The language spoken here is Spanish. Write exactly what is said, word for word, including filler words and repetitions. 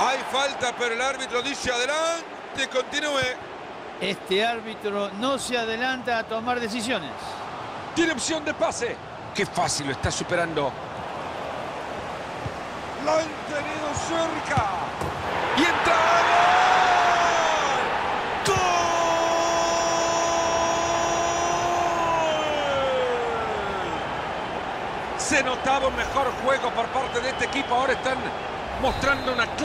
Hay falta, pero el árbitro dice adelante, continúe. Este árbitro no se adelanta a tomar decisiones. Tiene opción de pase. Qué fácil, lo está superando. Lo han tenido cerca. Y entra. ¡Gol! Se notaba un mejor juego por parte de este equipo. Ahora están mostrando una